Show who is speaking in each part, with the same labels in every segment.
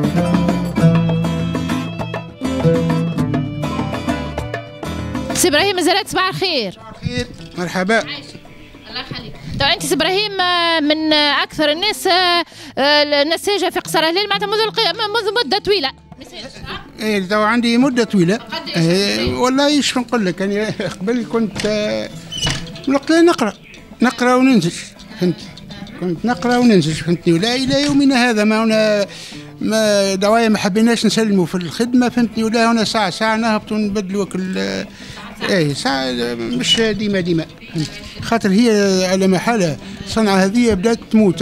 Speaker 1: سي ابراهيم زرات صباح الخير.
Speaker 2: صباح الخير، مرحبا.
Speaker 1: عايشك الله يخليك. تو انت سي ابراهيم من اكثر الناس النساجه في قصر هلال معناتها منذ مده طويله.
Speaker 2: ايه تو عندي مده طويله. والله ايش نقول لك، يعني قبل كنت من وقت نقرا وننسج، فهمت؟ كنت نقرا وننسج، فهمتني؟ ولا الى يومنا هذا ما هنا ما دوايا ما حبيناش نسلموا في الخدمه، فهمتني؟ ولا هنا ساعه نهبطوا نبدلوا اي ساعه، مش ديما خاطر هي على محالها صنعة هذه بدات تموت.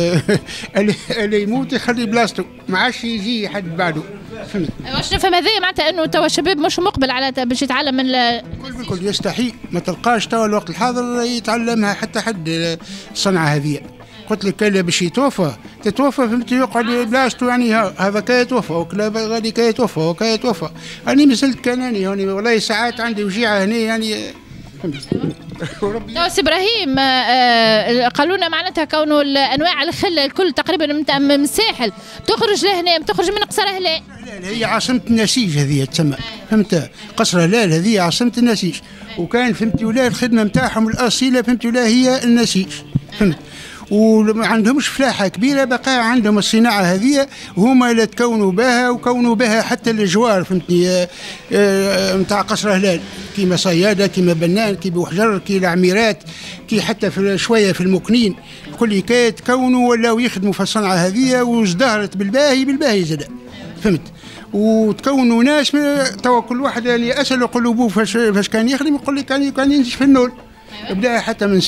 Speaker 2: اللي يموت يخلي بلاصتو، ما عادش يجي حد بعده، فهمت؟
Speaker 1: واش نفهم هذايا معناتها انه توا الشباب مش مقبل على باش يتعلم من
Speaker 2: بالكل يستحيل، ما تلقاش توا الوقت الحاضر يتعلمها حتى حد الصنعة هذه. قلت لك كلا باش تتوفى فهمت، يقعد بلاصتو، يعني هذا كا يتوفى وكلا غادي كا يتوفى وكا يتوفى. أنا مازلت كاناني يعني والله ساعات عندي وجيعة هنا يعني، فهمت؟
Speaker 1: سي ابراهيم قالوا لنا معناتها كونه انواع الخله الكل تقريبا من الساحل تخرج لهنا، تخرج من قصر هلال.
Speaker 2: هي عاصمه النسيج هذه تسمى، فهمت؟ قصر هلال هذه عاصمه النسيج، وكان فهمتي ولا الخدمه نتاعهم الاصيله فهمتي ولا هي النسيج، فهمت؟ وما عندهمش فلاحه كبيره، بقى عندهم الصناعه هذه، وهما اللي تكونوا بها وكونوا بها حتى الجوار، فهمتني؟ نتاع قصر هلال كيما صياده، كيما بنان، كي بوحجر، كي العميرات، كي حتى في شويه في المكنين، كل كي تكونوا ولاو يخدموا في الصنعه هذه، وازدهرت بالباهي زاد، فهمت؟ وتكونوا ناس توا كل واحد يعني اسالوا قلوبه فاش كان يخدم، يقول لك كان ينتج في النول. بدا حتى من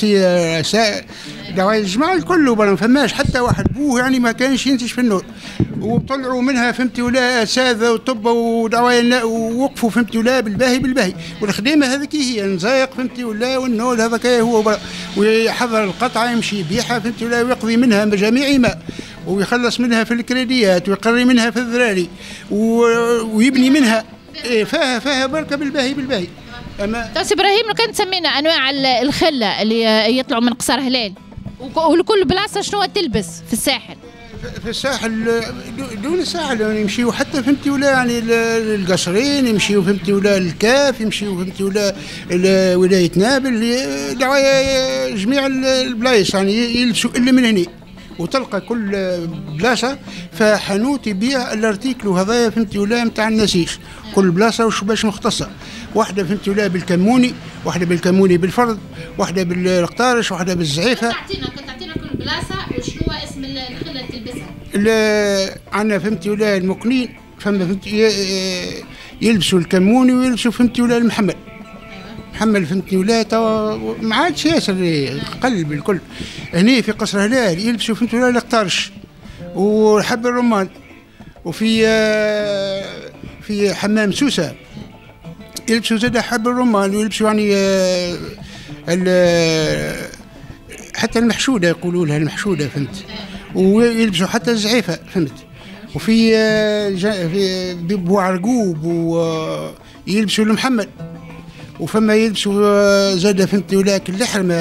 Speaker 2: دوايا الجماعه الكل، ما فماش حتى واحد بوه يعني ما كانش ينتج في النور، وطلعوا منها فهمتي ولا اساتذه وطب ودوايا، ووقفوا فهمتي ولا بالباهي. والخدمه هذيك هي نزايق فهمتي ولا، والنول هذاك هو، ويحضر القطعه يمشي يبيعها فهمتي ولا، ويقضي منها بجميع ما، ويخلص منها في الكريديات، ويقري منها في الذراري، ويبني منها فيها بركه بالباهي.
Speaker 1: سي ابراهيم لو كان تسمينا انواع الخله اللي يطلعوا من قصر هلال، ولكل بلاصه شنو تلبس في الساحل؟
Speaker 2: في الساحل دون الساحل يعني يمشيوا حتى فهمتي ولا يعني القصرين، يمشيوا فهمتي ولا الكاف، يمشيوا فهمتي ولا ولايه نابل، دعوايا جميع البلايص يعني يلبسوا الا من هنا. وتلقى كل بلاصه فحانوت يبيع الارتيكل هذايا فهمتي ولا نتاع النسيج، كل بلاصه وش باش مختصه، واحده فهمتي ولا بالكموني، واحده بالكموني بالفرد، واحده بالقطارش، واحده بالزعيفه.
Speaker 1: كنت تعطينا كل بلاصه وشنو اسم الخله اللي تلبسها؟
Speaker 2: عندنا فهمتي ولا المكنين فما فهمتي يلبسوا الكموني، ويلبسوا فهمتي ولا المحمل. محمل فهمتني ولا توا ما عادش ياسر قل بالكل. هني في قصر هلال يلبسوا فهمتي ولا القطارش وحب الرمان، وفي في حمام سوسه يلبسوا زاد حب الرمان، ويلبسوا يعني حتى المحشوده يقولوا لها المحشوده، فهمت؟ ويلبسوا حتى الزعيفه، فهمت؟ وفي في بوعرقوب ويلبسوا المحمل، وفما يلبسوا زاد فهمتي ولاك اللحرمه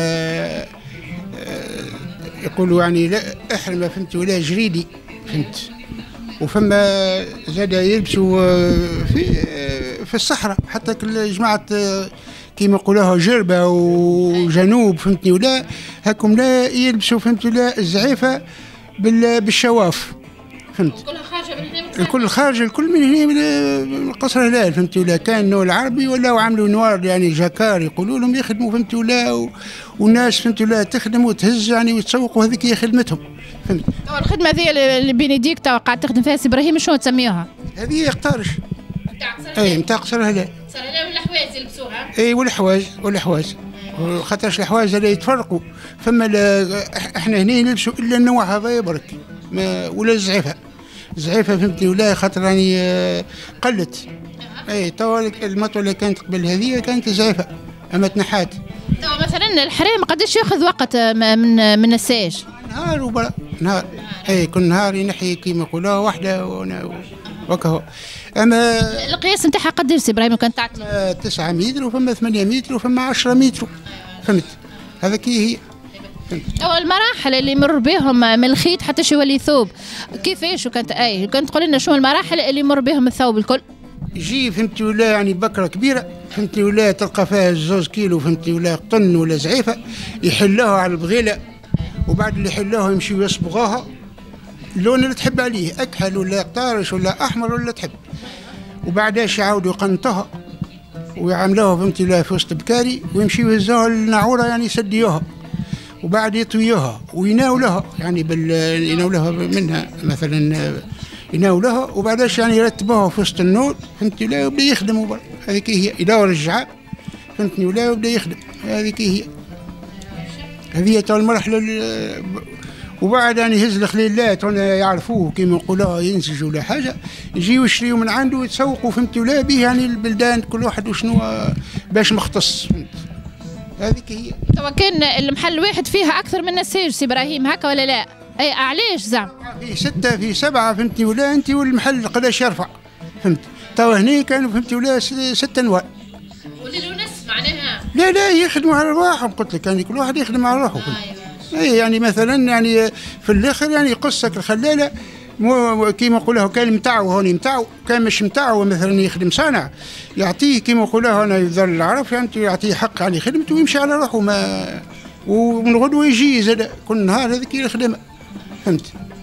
Speaker 2: يقولوا يعني لا احرمه فهمتي ولا جريدي، فهمت؟ وفما زاد يلبسوا في الصحراء حتى كل جماعه كيما يقولوها جربه وجنوب، فهمتني ولا هاكم لا يلبسوا فهمتي ولا الزعيفه بالشواف، فهمت؟ الكل خارج الكل من هنا من قصر هلال، فهمتي ولا كان نوع العربي ولا وعملوا نوار يعني جاكار يقولوا لهم يخدموا، فهمتي ولا والناس فهمتي ولا تخدم وتهز يعني وتسوق، وهذيك هي خدمتهم، فهمت؟
Speaker 1: الخدمه هذه اللي بين يديك توا قاعد تخدم فيها سي ابراهيم شنو تسميوها؟
Speaker 2: هذه قطارش نتاع قصر هلال.
Speaker 1: قصر هلال والحوايج يلبسوها؟
Speaker 2: اي والحوايج خاطرش الحوايج هذا يتفرقوا، فما احنا هنا نلبسوا الا النوع هذا برك ولا الزعيفه فهمتني ولا خاطر يعني قلت. اي توا المطوه اللي كانت قبل هذه كانت زعيفه اما تنحات.
Speaker 1: توا مثلا الحرام قداش ياخذ وقت من الساج؟
Speaker 2: نهار وبرا نهار، اي كل نهار ينحي كيما يقولوها وحده وكهو. اما
Speaker 1: القياس نتاعها قداش سي ابراهيم كانت تعطي؟
Speaker 2: 9 متر وفما 8 متر وفما 10 متر، فهمت؟ هذاك هي
Speaker 1: المراحل اللي يمر بهم من الخيط حتى شو يولي ثوب كيفاش؟ وكانت كنت تقول لنا شنو المراحل اللي يمر بهم الثوب الكل؟
Speaker 2: يجي فهمتي ولا يعني بكره كبيره فهمتي ولا تلقى فيها 2 كيلو فهمتي ولا قطن ولا زعيفه، يحلوها على البغيله وبعد اللي يحلوها يمشيو يصبغوها اللون اللي تحب عليه، اكحل ولا طارش ولا احمر ولا تحب، وبعداش يعاودوا يقنطوها ويعملوها فهمتي ولا في وسط بكاري ويمشيو يهزوها للناعوره يعني يسديوها وبعد يطويوها ويناولوها يعني يناولوها منها مثلا يناولوها وبعداش يعني يرتبوها في وسط النور فهمتي ولا وبدا يخدموا هذيك هي يدور الجعاب فهمتني ولا وبدا يخدم هذيك هي تو المرحله وبعد يعني يهز الخليلات هنا يعرفوه كيما نقولوها ينسج ولا حاجه يجيو يشريو من عنده ويتسوقوا فهمتي ولا به يعني البلدان كل واحد وشنو باش مختص هذيك هي.
Speaker 1: توا كان المحل واحد فيها اكثر من نساج سي ابراهيم هكا ولا لا؟ اي علاش زعما؟
Speaker 2: في 6 في 7 فهمتني ولا انت والمحل قداش يرفع فهمت؟ توا هنا كانوا فهمتي ولا 6 انواع.
Speaker 1: وللونس معناها؟
Speaker 2: لا يخدموا على رواحهم قلت لك يعني كل واحد يخدم على روحه. اي يعني مثلا يعني في الاخر يعني يقصك الخلاله كيما نقولوها كان متاعو هوني متاعو كان مش متاعو مثلا يخدم صانع يعطيه كيما نقولوها هنا يظل العرف يعني يعطيه حق على خدمته ويمشي على روحه ما ومن غدوه يجي زاد كل نهار هذيك يخدمها فهمت.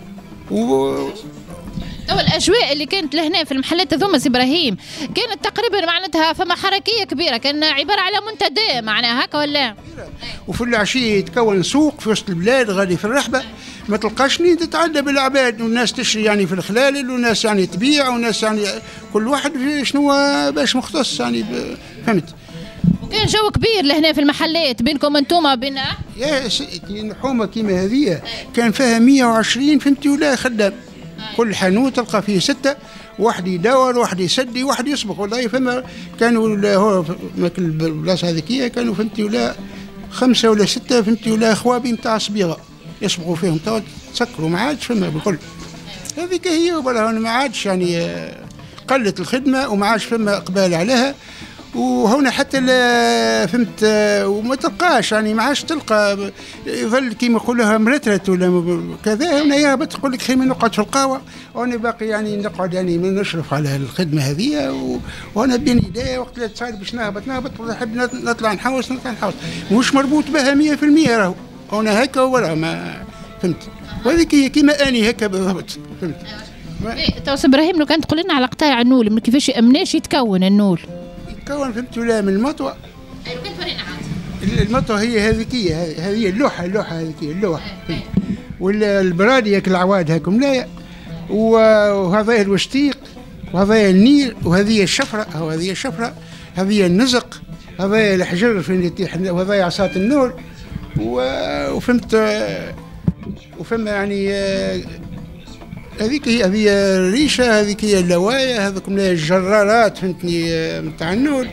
Speaker 1: توا الاجواء اللي كانت لهنا في المحلات هذوما سي ابراهيم كانت تقريبا معناتها فما حركيه كبيره، كان عباره على منتدى معناها هكا ولا؟
Speaker 2: وفي العشيه يتكون سوق في وسط البلاد غادي في الرحبه ما تلقاش تتعدى بالعباد والناس تشري يعني في الخلالل والناس يعني تبيع والناس يعني كل واحد في شنو باش مختص يعني فهمت.
Speaker 1: وكان جو كبير لهنا في المحلات بينكم انتوما بين
Speaker 2: يا سيدي الحومه كيما هذه كان فيها 120 فهمتي ولا خدام كل حانوت تلقى فيه 6 واحد يدور واحد يسدي واحد يصبغ والله فما كانوا هو البلاصه هذيك كانوا فهمتي ولا 5 ولا 6 فهمتي ولا خوابي نتاع صبيغه يصبغوا فيهم تو تسكروا ما عادش فما بالكل هذيك هي ما عادش يعني قلت الخدمه وما عادش فما اقبال عليها وهنا حتى فهمت وما تلقاش يعني ما عادش تلقى يظل كيما يقولوها مرترت ولا كذا هنا يهبط تقول لك خير نقعد في القهوه وانا باقي يعني نقعد يعني نشرف على الخدمه هذه وانا بين يدي وقت لا تصير باش نهبط نحب نطلع نحوس مش مربوط بها 100% راهو هنا هكا ولا ما فهمت وهذيك هي كيما اني هكا بالضبط فهمت.
Speaker 1: تو سي ابراهيم لو كان تقول لنا على قطاع النول من كيفاش مناش يتكون النول؟
Speaker 2: يتكون فهمت ولا من المطوى.
Speaker 1: ايوا كان فرينا عاد.
Speaker 2: المطوى هي هذيك هذه اللوحه هذيك اللوحه ولا البرادي هاك العواد هاكم لا وهذا الوشتيق وهذا النير وهذه الشفره هذه النزق هذا الحجر فين يتيح وهذا عصا النور وفهمت وفما يعني هذيك هي الريشه هذيك هي اللوايه هذوكم الجرارات فهمتني نتاع النول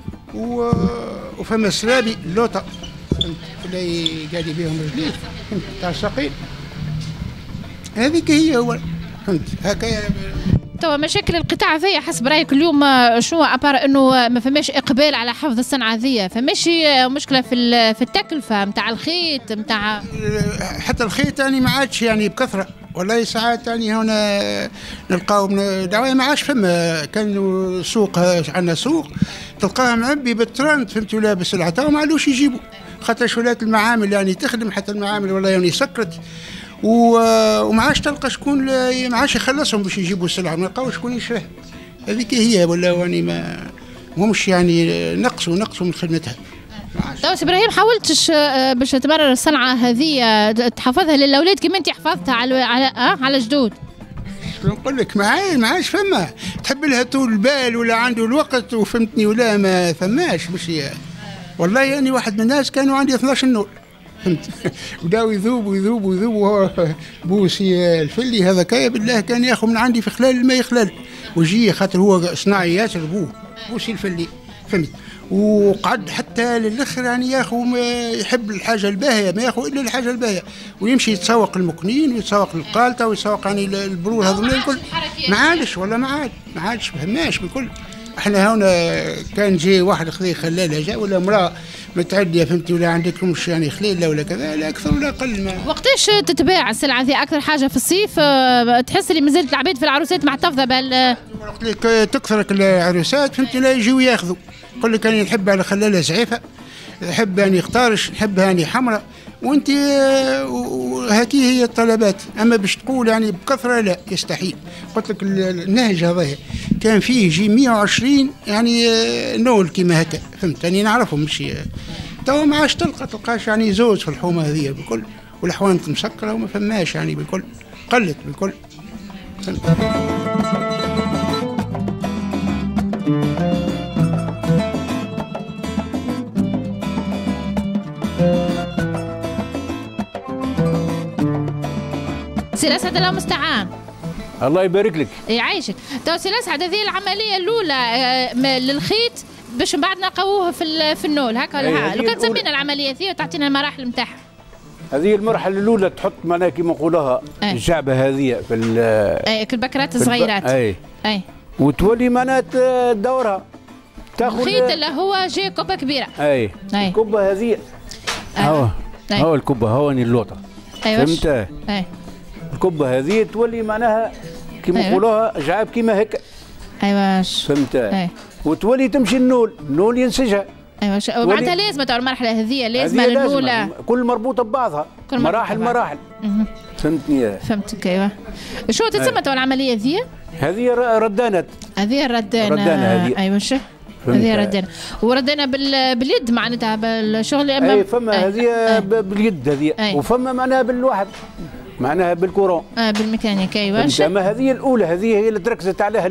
Speaker 2: وفما سرابي اللوطه اللي قاعد بيهم رجليه تاع السقيل هذيك هي هو فهمت هكايا.
Speaker 1: توا مشاكل القطاع هذايا حسب رايك اليوم شنو ابار انه ما فماش اقبال على حفظ الصنعه هذيا؟ فماش مشكله في التكلفه نتاع الخيط نتاع
Speaker 2: حتى الخيط يعني ما عادش يعني بكثره والله ساعات يعني هنا نلقاو ما عادش فما كانوا سوق عندنا سوق تلقاها معبي بالترند فهمتوا لابس العطاء وما عادوش يجيبوا خاطر شولات المعامل يعني تخدم حتى المعامل والله يعني سكرت وما عادش تلقى شكون ما عادش يخلصهم باش يجيبوا السلعه ما لقاوش شكون يشريها هذيك هي ولا يعني ما همش يعني نقصوا من خدمتها.
Speaker 1: تو سي ابراهيم حاولتش باش تمرر الصنعه هذه تحفظها للاولاد كيما انت حفظتها على جدود؟
Speaker 2: نقول لك ما عادش فما تحب لها طول البال ولا عنده الوقت وفهمتني ولا ما فماش مش والله يعني واحد من الناس كانوا عندي 12 نول فهمت بداو يذوبوا وهو بوسي الفلي هذا كايا بالله كان ياخذ من عندي في خلال الماء يخلال وجي خاطر هو صناعي ياسر بوسي الفلي فهمت وقعد حتى للاخر يعني ياخذ يحب الحاجه الباهيه ما ياخذ الا الحاجه الباهيه ويمشي يتسوق المكنين ويتسوق القالته ويتسوق يعني البرور هذول الكل ما عادش ولا ما عادش فهماش بالكل احنا هنا كان جاي واحد خذي خلاله جاء ولا امراه متعديه فهمتي ولا عندكمش يعني خليله ولا كذا لا اكثر ولا اقل. ما
Speaker 1: وقتاش تتباع السلعه هذه اكثر حاجه في الصيف؟ تحس اللي مازالت العباد في العروسات محتفظه
Speaker 2: وقت لك تكثرك العروسات فهمتي لا يجيو ياخذوا. يقول لك انا نحب على خلاله زعيفه، نحب اني اختارش، نحب اني حمراء، وانت هذه هي الطلبات. اما باش تقول يعني بكثره لا يستحيل. قلت لك النهج هذا كان فيه يجي 120 يعني نول كيما هكا فهمت. يعني نعرفهم مش توا ما عادش تلقاش يعني زوج في الحومه هذه بالكل، والحوانت مسكره وما فماش يعني بالكل، قلت بالكل فهمت.
Speaker 1: سي اسعد الله المستعان.
Speaker 3: الله يبارك لك.
Speaker 1: يعيشك. تو سي اسعد هذه العمليه الاولى للخيط باش من بعد نلقاوه في النول هكا ولا لو كان تسمينا العمليه ذي وتعطينا المراحل نتاعها.
Speaker 3: هذه المرحله الاولى تحط معناها كيما نقولوها الجعبه هذه في
Speaker 1: البكرات الصغيرات.
Speaker 3: اي وتولي معناها تدورها
Speaker 1: تاخذ الخيط اللي هو جاي كوبه كبيره.
Speaker 3: اي الكوبه هذه هو الكوبه هوني اللوطه. فهمت؟
Speaker 1: اي
Speaker 3: الكبه هذه تولي معناها كيما نقولوها جعاب كيما هكا.
Speaker 1: ايوا
Speaker 3: فهمت؟ وتولي تمشي النول ينسجها.
Speaker 1: ايوا معناتها لازم تاع المرحله هذه لازم الاولى
Speaker 3: كل مربوطه ببعضها مراحل. فهمتني؟
Speaker 1: فهمتك. ايوا شو تسمى تو العمليه ذي؟
Speaker 3: هذه ردانات.
Speaker 1: هذه الردانه. ايوا شو هذه ردانه وردانه باليد معناتها بالشغل.
Speaker 3: اي فما هذه باليد هذه وفما معناها بالواحد معناها بالكورون
Speaker 1: بالميكانيك. ايوا
Speaker 3: اما هذه الاولى هذه هي اللي تركزت عليها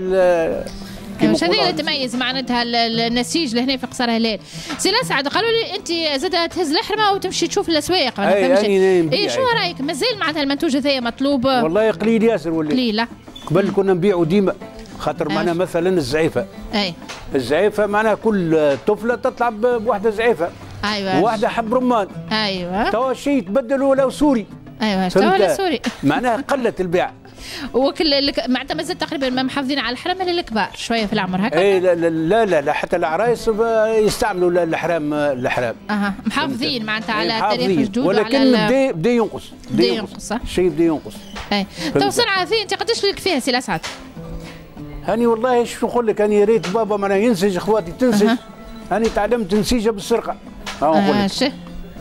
Speaker 1: مش هذه اللي تميز معناتها النسيج لهنا في قصر هلال. سي اسعد قالوا لي انت زاد تهز الحرمه وتمشي تشوف الاسواق. اي شو رايك مازال معناتها المنتوج هذايا مطلوب؟
Speaker 3: والله قليل ياسر ولا
Speaker 1: قليله.
Speaker 3: قبل كنا نبيعوا ديما خاطر معنا مثلا الزعيفه. الزعيفه معناها كل طفله تطلع بواحده زعيفه.
Speaker 1: ايوه
Speaker 3: واحده حب رمان.
Speaker 1: ايوه
Speaker 3: توا الشيء تبدل ولو سوري.
Speaker 1: ايوه توا سوري
Speaker 3: معناها قلت البيع.
Speaker 1: وكل معناتها مازال تقريبا ما محافظين على الحرام الا الكبار شويه في العمر هكا.
Speaker 3: اي لا حتى العرايس يستعملوا الحرام
Speaker 1: محافظين معناتها على تاريخ الجدود.
Speaker 3: ولكن بدا ينقص. الشيء بدا ينقس.
Speaker 1: اي تو صنعه ذي انت قداش لك فيها سي اسعد؟
Speaker 3: هاني والله شو نقول لك، هاني ريت بابا معناها ينسج، اخواتي تنسج. هاني تعلمت نسيجها بالسرقه.
Speaker 1: شو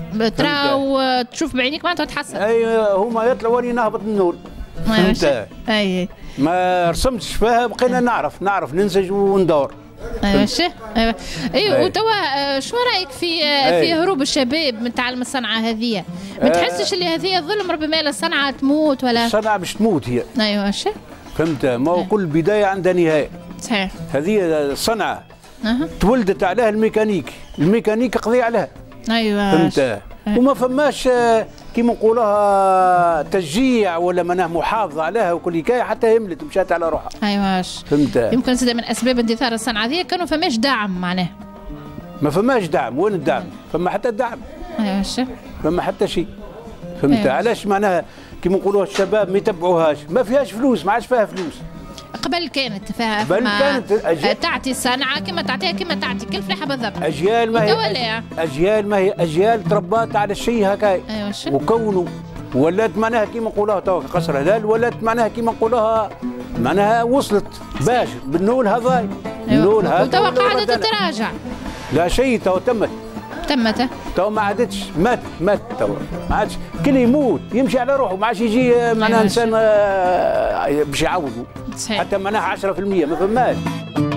Speaker 1: ترى تشوف بعينيك معناتها تحسن.
Speaker 3: اي هما يطلعوا واني نهبط من النول. فهمت؟
Speaker 1: اي
Speaker 3: ما رسمتش فيها، بقينا نعرف ننسج وندور.
Speaker 1: ايوا ايوا ايوه. وتوا شو رايك في هروب الشباب من تعلم الصنعه هذه؟ ما تحسش اللي هذه ظلم ربما الصنعه تموت ولا؟
Speaker 3: الصنعه باش تموت هي.
Speaker 1: ايوا
Speaker 3: فهمت؟ ما هو كل بدايه عندها نهايه.
Speaker 1: صحيح.
Speaker 3: هذه الصنعه تولدت عليها الميكانيك قضي عليها.
Speaker 1: ايوه
Speaker 3: فهمت؟ وما فماش كيما نقولوها تشجيع ولا مناه محافظه عليها وكل حكايه حتى هملت ومشات على روحها.
Speaker 1: ايوه
Speaker 3: فهمت؟
Speaker 1: يمكن زاد من اسباب اندثار الصنعه هذه كانوا فماش دعم معناها.
Speaker 3: ما فماش دعم، وين الدعم؟ فما حتى دعم.
Speaker 1: ايوه
Speaker 3: فما حتى شيء. فهمت؟ علاش معناها كيما نقولوها الشباب ما يتبعوهاش، ما فيهاش فلوس، ما عادش فيها فلوس.
Speaker 1: قبل كانت فيها تعطي الصنعه كما تعطيها كما تعطي كل فلاحه بالضبط.
Speaker 3: اجيال ما هي اجيال تربات على الشيء هكاي.
Speaker 1: ايوه
Speaker 3: وكونوا ولات معناها كيما نقولوها تو قصر هلال، ولات معناها كيما نقولوها معناها وصلت باش بالنول هذاي. النول هذا
Speaker 1: وتوا قاعده تتراجع.
Speaker 3: لا شيء تو تمت تو ما عادتش، مات تو ما عادش، كل يموت يمشي على روحه، ما عادش يجي معناها انسان باش يعوضه.
Speaker 1: صحيح.
Speaker 3: حتى معناها 10% ما فماش.